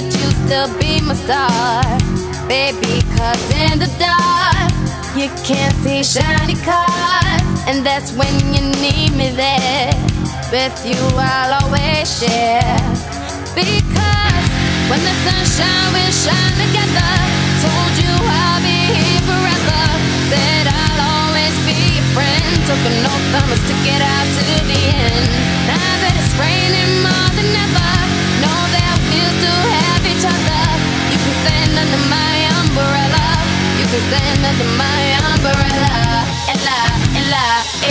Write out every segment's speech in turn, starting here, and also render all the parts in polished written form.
but you still be my star, baby, 'cause in the dark you can't see shiny cars, and that's when you need me there. With you I'll always share, because when the sunshine will shine together. Told you I'll be here forever, said I'll always be your friend. Took an oath I'ma stick it out to the end. Now that it's raining more than ever, know that we'll still have each other. You can stand under my umbrella, you can stand under my umbrella. Ella, Ella,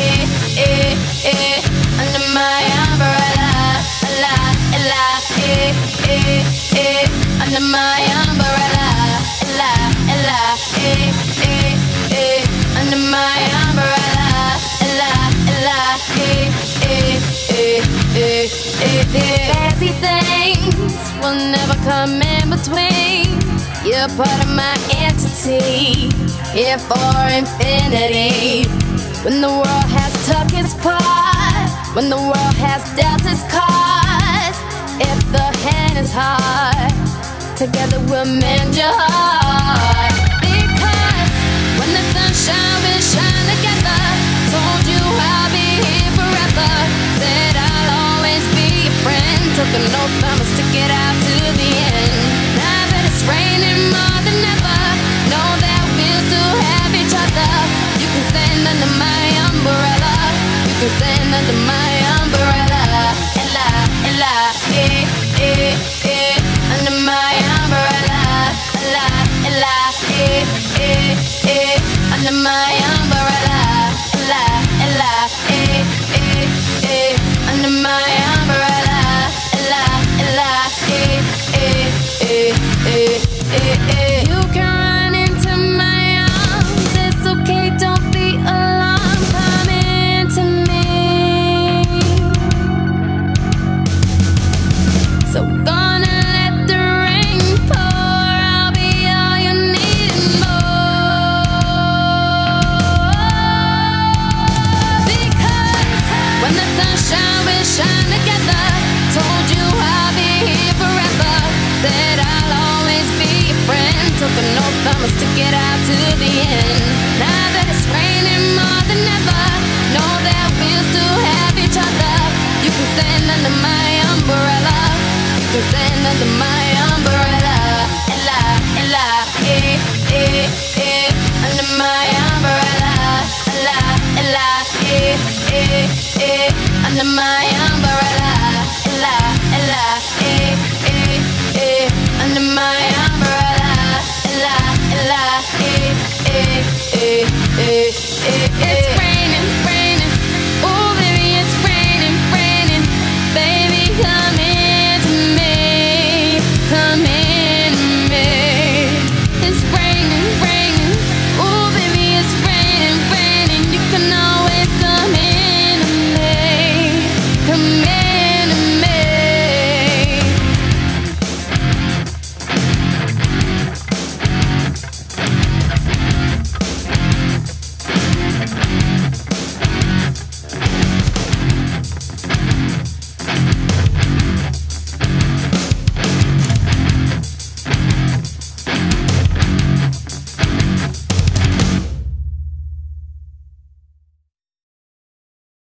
under my umbrella. Ella, Ella, under my umbrella. Ella, Ella, under my umbrella. Ella, Ella, fancy things will never come in between. You're part of my entity, here for infinity. When the world has took its part, when the world has dealt its cards, if the hand is hard, together we'll mend your heart. Because when the sunshine will shine together, told you I'll be here forever, said I'll always be your friend. Took an oath I'ma stick it out to the end. Now that it's raining more than ever, know that we'll still have each other. You can stand under my umbrella, you can stand under my umbrella. Ella, Ella, under my umbrella. Ella, Ella, under my umbrella. Ella, Ella, under my umbrella. Ella, Ella, you can run into my arms, it's okay, don't be alarmed. Come into me. So gonna let the rain pour, I'll be all you need and more. Because when the sunshine will shine together, told you I'll be here forever, said I'll always be your friend. Took an oath I'ma stick it out to the end. Now that it's raining more than ever, know that we'll still have each other. You can stand under my umbrella, you can stand under my umbrella. Ella, Ella, under my umbrella. Ella, Ella, under my umbrella.